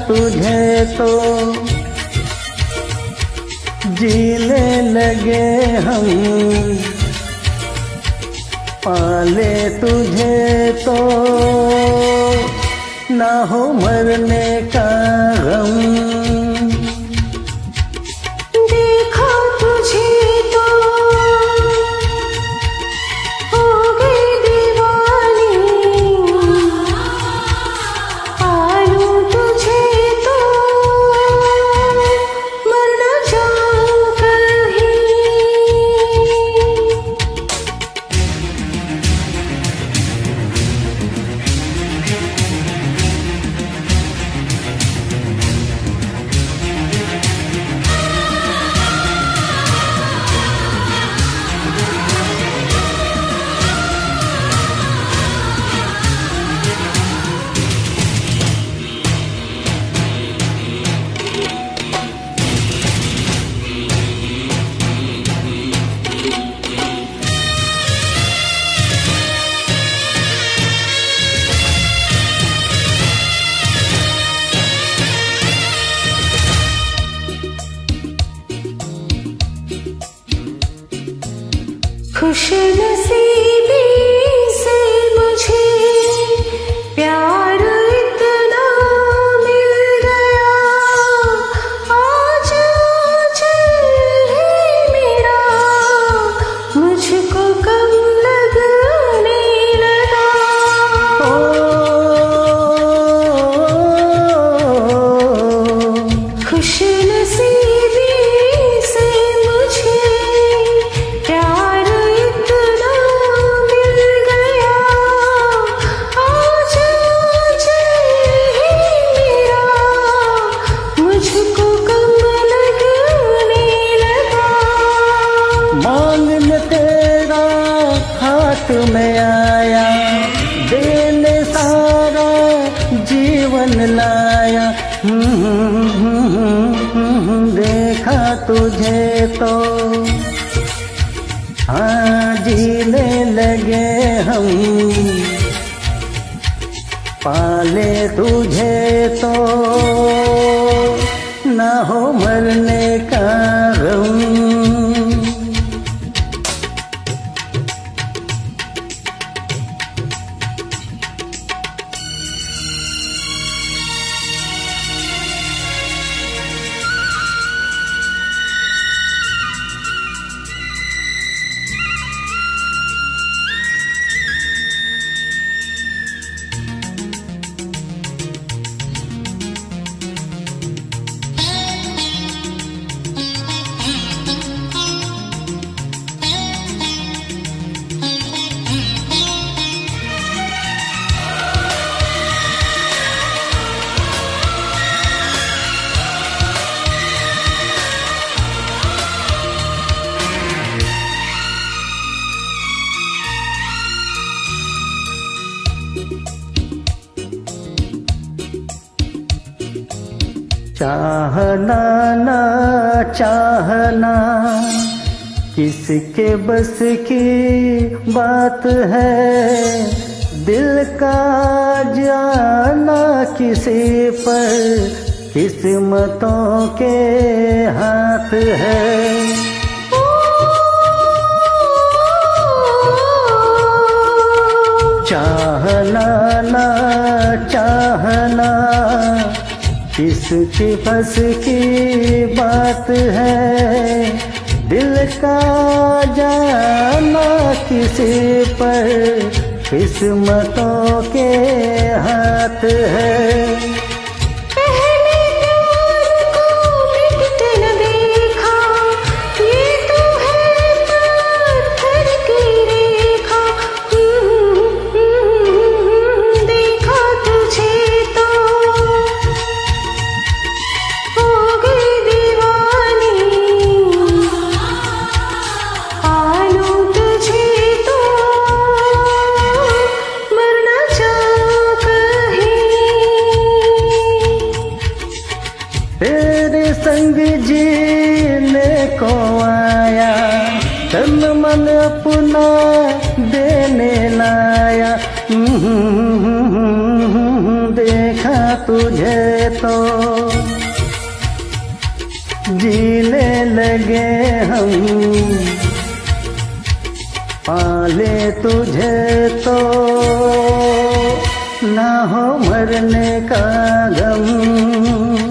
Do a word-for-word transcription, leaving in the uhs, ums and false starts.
तुझे तो जीने लगे हम, पाले तुझे तो ना हो मरने का गम। देखा तुझे तो हो गई दीवानी, पालू तुझे तो मर न जाऊं कहीं। खुशनसीबी से मुझे प्यार इतना मिल गया, आज चल है मेरा मुझको कम लगने लगा। खुशनसीबी से मुझे प्यार में आया, देने सारा जीवन लाया। देखा तुझे तो हाँ जीने लगे हम, पाले तुझे तो ना हो मरने का गम। चाहना ना चाहना किसके बस की बात है, दिल का जाना किसी पर किस्मतों के हाथ है। चाहना ना चाहना किसकी बस की बात है, दिल का जाना किसी पर किस्मतों के हाथ है। तेरे संग जीने को आया, तन मन अपना देने लाया। देख देखा तुझे तो जीने लगे हम, पाले तुझे तो ना हो मरने का गम।